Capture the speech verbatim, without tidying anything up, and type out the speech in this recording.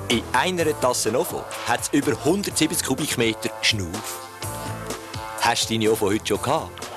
In einer Tasse Ovo hat es über hundertsiebzig Kubikmeter Schnuuf. Hast du deine Ovo heute schon gehabt?